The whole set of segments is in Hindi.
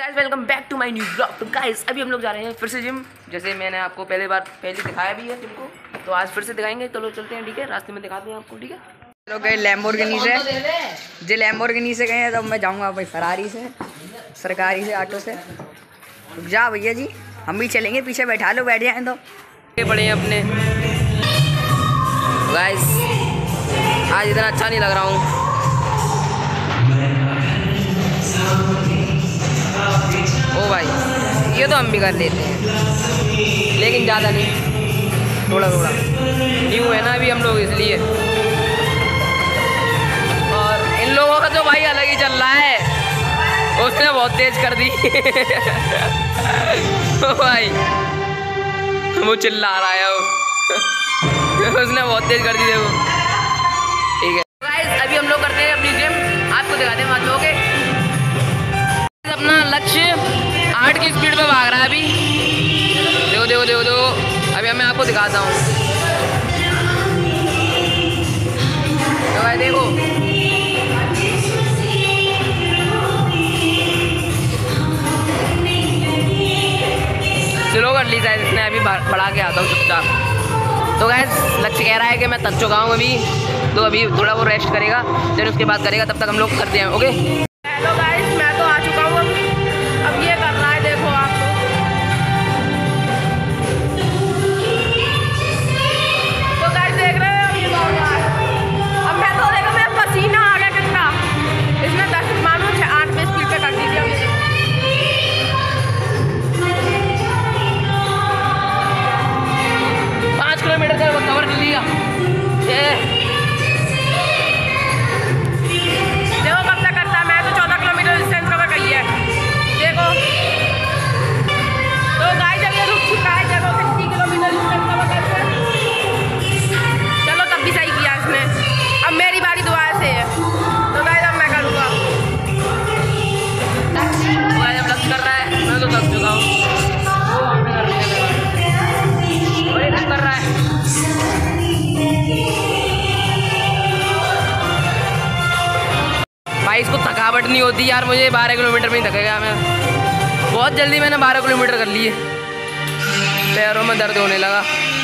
Guys welcome back to my new blog. तो गाइस अभी हम लोग जा रहे हैं फिर से जिम, जैसे मैंने आपको पहले दिखाया भी है जिम को, तो आज फिर से दिखाएंगे। तो लोग चलते हैं, ठीक है, रास्ते में दिखाते हैं आपको, ठीक है। लोग गए लैम्बोर्गिनी से, जो लैम्बोर्गिनी से गए हैं, तो मैं जाऊंगा भाई फरारी से, सरकारी से, ऑटो से। जा भैया जी, हम भी चलेंगे, पीछे बैठा लो, बैठ जाए तो बड़े अपने। गाइस आज इतना अच्छा नहीं लग रहा हूँ। ओ भाई ये तो हम भी कर लेते हैं, लेकिन ज़्यादा नहीं, थोड़ा थोड़ा न्यू है ना अभी हम लोग, इसलिए। और इन लोगों का तो भाई अलग ही चल रहा है, उसने बहुत तेज कर दी। ओ भाई वो चिल्ला रहा है, वो उसने बहुत तेज कर दी, देखो, ठीक है। गाइस अभी हम लोग करते हैं अपनी जिम, आपको दिखाते हैं बात लोगे। अपना लक्ष्य 8 की स्पीड पे भाग रहा है अभी, देखो देखो देखो देखो, अभी मैं आपको दिखाता हूँ, तो भाई देखो, स्लो कर ली शायद इसने, अभी बढ़ा के आता हूँ चुपचाप। तो गाइस लक्ष्य कह रहा है कि मैं थक चुका हूँ अभी, तो अभी थोड़ा वो रेस्ट करेगा, फिर उसके बाद करेगा, तब तक हम लोग करते हैं, ओके। हेलो गाइस मैं तो आ चुका हूँ, अब ये कर रहा है, देखो आप तो गाइस देख रहे हो, ये दौड़ रहा है। अब मैं तो देखो, मेरा पसीना आ गया कितना, इसने 10 मानो 8 में स्पीड पे कर दी थी। 5 किलोमीटर का वो कवर कर लिया, देखो कब तक करता है। मैं तो 14 किलोमीटर डिस्टेंस कवर कर लिया है, देखो। तो गाइस जब ये रुक चुका है, देखो 60 किलोमीटर डिस्टेंस कवर करते हैं। चलो तब भी सही किया इसने, अब मेरी बारी दोबारा से है, तो गाइस अब मैं करूँगा। गाइस अब लग कर रहा है, मैं तो थक चुका हूँ, और ये लग कर रहा है। भाई इसको थकावट नहीं होती यार, मुझे 12 किलोमीटर में ही थकेगा मैं, बहुत जल्दी मैंने 12 किलोमीटर कर लिए, पैरों में दर्द होने लगा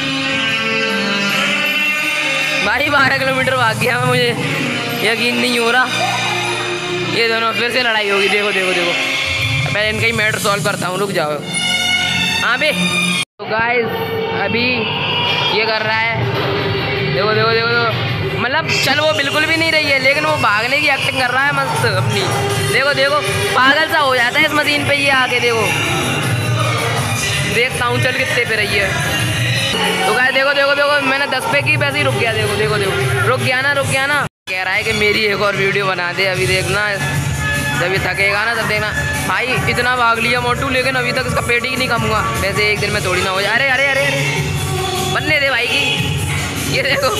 भाई। 12 किलोमीटर भाग गया मैं, मुझे यकीन नहीं हो रहा। ये दोनों फिर से लड़ाई होगी, देखो देखो देखो, पहले इनका ही मैटर सॉल्व करता हूँ, रुक जाओ। हाँ बे, तो गाइस अभी ये कर रहा है, देखो देखो देखो देखो, मतलब चल वो बिल्कुल भी नहीं रही है, लेकिन वो भागने की एक्टिंग कर रहा है मस्त अपनी, देखो देखो, पागल सा हो जाता है इस मशीन पे ये आके, देखो देखता हूँ चल कितने पे रही है। तो गाइस देखो देखो देखो, मैंने 10 पे की, वैसे ही रुक गया, देखो देखो देखो, रुक गया ना। कह रहा है कि मेरी एक और वीडियो बना दे, अभी देखना जब ये थकेगा ना तब देखना। भाई इतना भाग लिया मोटू, लेकिन अभी तक इसका पेट ही नहीं कम हुआ, वैसे एक दिन में थोड़ी ना हो जाए। अरे अरे अरे अरे बनने दे भाई की, ये देखो।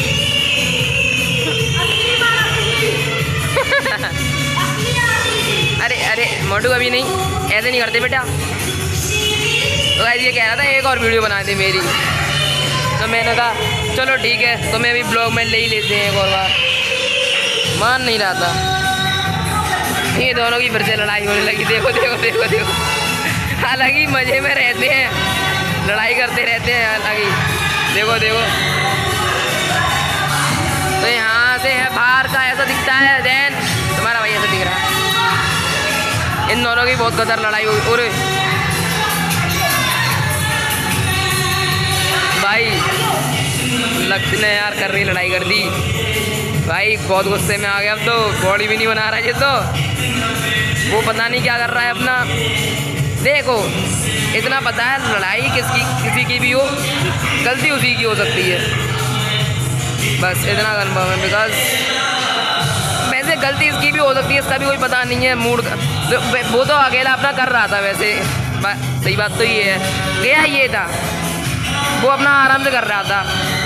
अरे अरे मोटू अभी नहीं, ऐसे नहीं करते बेटा। तो गाइस ये कह रहा था एक और वीडियो बना दे मेरी, तो मैंने कहा चलो ठीक है, तो मैं अभी ब्लॉग में ले ही लेते हैं एक और बार। मान नहीं रहा था, ये दोनों की फिर से लड़ाई होने लगी, देखो देखो देखो देखो, अलग ही मज़े में रहते हैं, लड़ाई करते रहते हैं अलग ही, देखो देखो। तो यहाँ से है बाहर का ऐसा दिखता है, देन तुम्हारा भाई ऐसा दिख रहा है। इन दोनों की बहुत गदर लड़ाई हुई, और भाई लक्ष्य ने यार कर रही लड़ाई कर दी भाई, बहुत गुस्से में आ गया, अब तो बॉडी भी नहीं बना रहा है ये, तो वो पता नहीं क्या कर रहा है अपना। देखो इतना पता है, लड़ाई किसी की भी हो, गलती उसी की हो सकती है, बस इतना कन्फर्म है। बिकॉज वैसे गलती इसकी भी हो सकती है, इसका भी कोई पता नहीं है मूड का, वो तो अकेला अपना कर रहा था वैसे, सही बात तो ये है, गया ये था, वो अपना आराम से कर रहा था।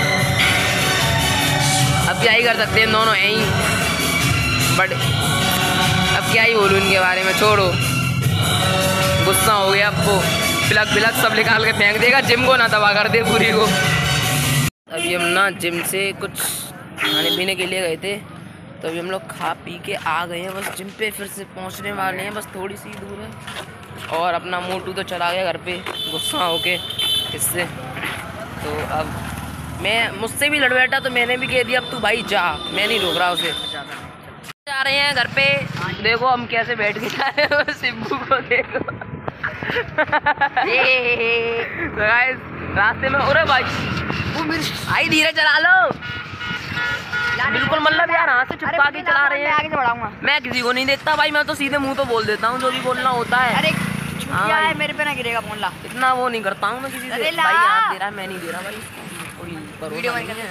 अब क्या ही कर सकते हैं, दोनों हैं ही, बट अब क्या ही बोलूँ इनके बारे में, छोड़ो। गुस्सा हो गया अब वो, प्लग सब निकाल के फेंक देगा, जिम को ना तबाह कर दे पूरी को। अभी हम ना जिम से कुछ खाने पीने के लिए गए थे, तो अभी हम लोग खा पी के आ गए हैं, बस जिम पे फिर से पहुंचने वाले हैं, बस थोड़ी सी दूर है। और अपना मोटू तो चला गया घर पे गुस्सा होके इससे। तो अब मुझसे भी लड़ बैठा तो मैंने भी कह दिया अब तू भाई जा, मैं नहीं रोक रहा उसे। जा रहे हैं घर पे, देखो हम कैसे बैठ के जा रहे हैं, सिब्बू को देखो। रास्ते में अरे भाई भाई धीरे चला लो, बिल्कुल मतलब यार हाथ से छुपा के चला रहे हैं। आगे से बढ़ाऊंगा, मैं किसी को नहीं देखता भाई, मैं तो सीधे मुंह तो बोल देता हूँ जो भी बोलना होता है। अरे क्या है, मेरे पे ना गिरेगा फोन ला, इतना वो नहीं करता हूँ मैं किसी से। अरे भाई हाथ दे रहा है, मैं नहीं दे रहा भाई, वीडियो बन कर।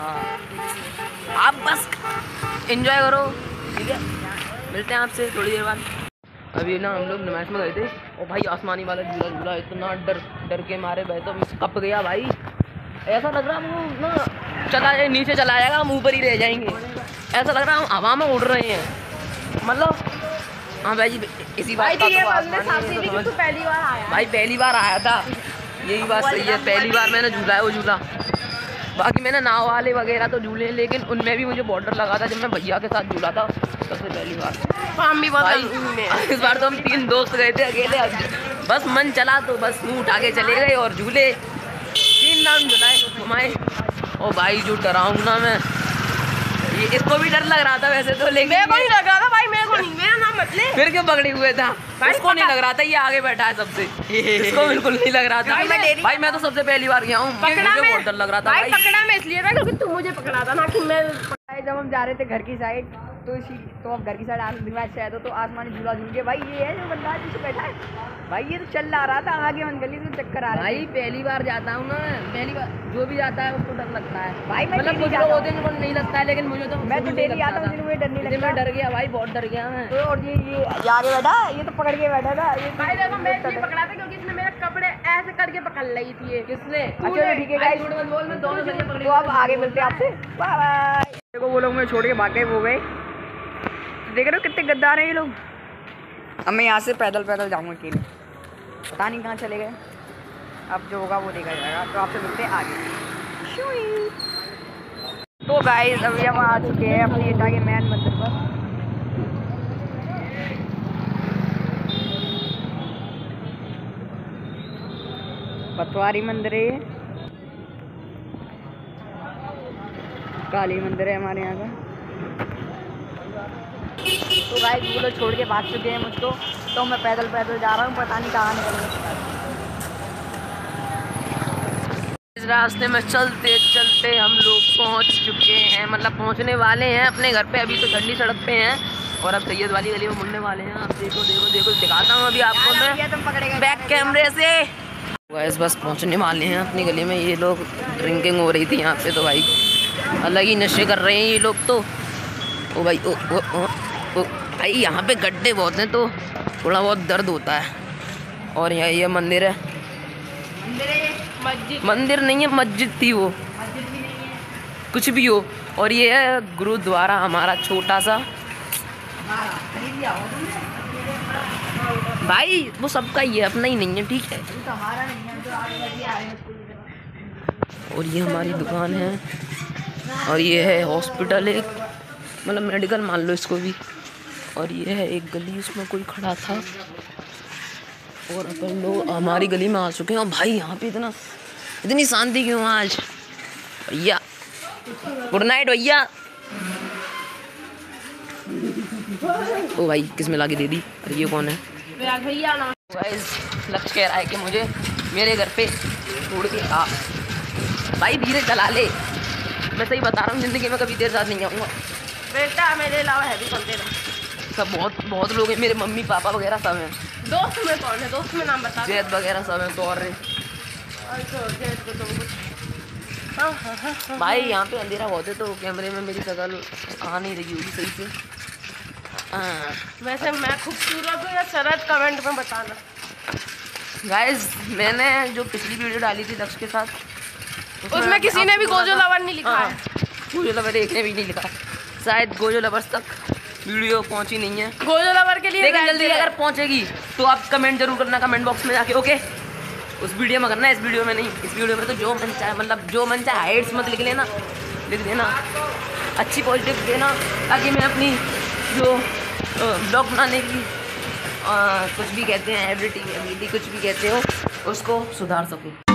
हाँ आप बस एंजॉय करो, ठीक है, मिलते हैं आपसे थोड़ी देर बाद। अभी ना हम लोग नमाज में गए थे और भाई आसमानी वाला झूला झूला, इतना डर के मारे भाई तो कप गया भाई, ऐसा लग रहा वो ना चला नीचे चला जाएगा, हम ऊपर ही रह जाएंगे, ऐसा लग रहा हम हवा में उड़ रहे हैं मतलब। हाँ भाई जी इसी बात का तो पहली बार आया भाई, पहली बार आया था, यही बात सही है, पहली बार मैंने झूला है वो झूला। बाकी मैंने नाव वाले वगैरह तो झूले, लेकिन उनमें भी मुझे बहुत डर लगा था जब मैं भैया के साथ झूला था सबसे पहली बार। हम भी भाई इस बार तो हम 3 दोस्त गए थे अकेले, बस मन चला तो बस मुँह उठा के चले गए और झूले 3 राउंड झुलाए घुमाए। और भाई जो डराऊंगा मैं, ये इसको भी डर लग रहा था वैसे तो, लेकिन मेरे को नहीं लग रहा था भाई, मेरे को नहीं, मेरा नाम मत ले। फिर क्यों पकड़े हुए था, इसको नहीं लग रहा था, ये आगे बैठा है सबसे, इसको बिल्कुल नहीं लग रहा था भाई। मैं तो सबसे पहली बार गया हूँ, मुझे बहुत डर लग रहा था भाई। पकड़ा मैं इसलिए था क्योंकि तू मुझे पकड़ा था ना कि मैं, जब हम जा रहे थे घर की साइड तो अब घर की साइड दिमाग से आया था तो आसमानी झूला झूल के भाई ये है जो बंदा पीछे बैठा है भाई, ये तो चल रहा था आगे मन गली में चक्कर आ रहा है भाई। पहली बार जाता हूँ ना, पहली बार जो भी जाता है उसको डर लगता है भाई, मतलब कुछ लोग होते हैं जिनको नहीं लगता है, लेकिन मुझे तो मैं तो डेली आता हूँ, मुझे डर नहीं लगता। मैं डर गया भाई, बहुत डर गया मैं। और ये आगे बैठा, ये तो पकड़ के बैठा था भाई, देखो मैं इसलिए पकड़ा था क्योंकि इसने मेरे कपड़े ऐसे करके पकड़ ली थी। किसने? अच्छा ठीक है गाइस, बोल मैं दोनों जने पकड़े। तो अब आगे मिलते हैं आपसे, बाय बाय। देखो वो लोग मैं छोड़ के भाग गए, वो गए, देख रहे हो कितने गद्दार हैं ये लोग। अब मैं यहाँ से पैदल जाऊँगा अकेले, पता नहीं कहाँ चले गए, अब जो होगा वो देखा जाएगा। तो आपसे मिलते हैं आगे। तो गाइस अभी हम आ चुके हैं अपनी एटा के मैन मंदिर पर। पतवारी मंदिर है, काली मंदिर है हमारे यहाँ का। तो गाइस वो लोग छोड़ के भाग चुके हैं मुझको, तो मैं पैदल जा रहा हूँ, पता नहीं कहाँ निकलूँगा। इस रास्ते में चलते चलते हम लोग पहुँच चुके हैं, मतलब पहुँचने वाले हैं अपने घर पे। अभी तो ठंडी सड़क पे हैं और अब सैयद वाली गली में मुड़ने वाले हैं। अब देखो देखो देखो दिखाता हूँ अभी आपको मैं बैक कैमरे से। गाइस बस पहुँचने वाले हैं अपनी गली में। ये लोग ड्रिंकिंग हो रही थी यहाँ पे, तो भाई अलग ही नशे कर रहे हैं ये लोग तो। ओ भाई ओ भाई यहाँ पे गड्ढे बहुत हैं तो थोड़ा बहुत दर्द होता है। और यहाँ ये मंदिर है, मंदिर नहीं है मस्जिद थी वो, कुछ भी हो। और ये है गुरुद्वारा हमारा छोटा सा भाई, वो सबका ही है, अपना ही नहीं है, ठीक है। और ये हमारी दुकान है और ये है हॉस्पिटल, एक मतलब मेडिकल मान लो इसको भी। और ये है एक गली, उसमें कोई खड़ा था और अपन लोग हमारी गली में आ चुके हैं। और भाई यहाँ पे इतनी शांति क्यों आज भैया? गुड नाइट भैया। ओ भाई किस में लाके दे दी? अरे ये कौन है भैया? लक्ष्य कह रहा है कि मुझे मेरे घर पे छोड़ के आ। भाई धीरे चला ले, मैं सही बता रहा हूँ, ज़िंदगी में कभी देर साथ नहीं आऊँगा बेटा, मेरे अलावा है भी सुनते रहे सब, बहुत लोग हैं, मेरे मम्मी पापा वगैरह सब हैं। दोस्त में कौन है? दोस्त में नाम बता। जैद वगैरह सब हैं। तो और भाई यहाँ पे अंधेरा बहुत है तो कैमरे में मेरी शक्ल आ नहीं रही होगी सही से। वैसे मैं खूबसूरत हूँ या शरद? कमेंट में बताना। गाइस मैंने जो पिछली वीडियो डाली थी लक्ष्य के साथ, उसमें किसी ने भी गोजो लवर नहीं लिखा है। गोजो लवर एक ने भी नहीं लिखा, शायद गोजो लवर्स तक वीडियो पहुंची नहीं है गोजो लवर के लिए। लेकिन जल्दी अगर पहुंचेगी तो आप कमेंट जरूर करना, कमेंट बॉक्स में जाके, ओके? उस वीडियो में करना, इस वीडियो में नहीं। इस वीडियो में तो जो मन चाहे, मतलब जो मन चाहे हाइट्स मत लिख लेना, अच्छी पॉजिटिव देना, ताकि मैं अपनी जो ब्लॉग बनाने की कुछ भी कहते हैं एबिलिटी कुछ भी कहते हो उसको सुधार सकूँ।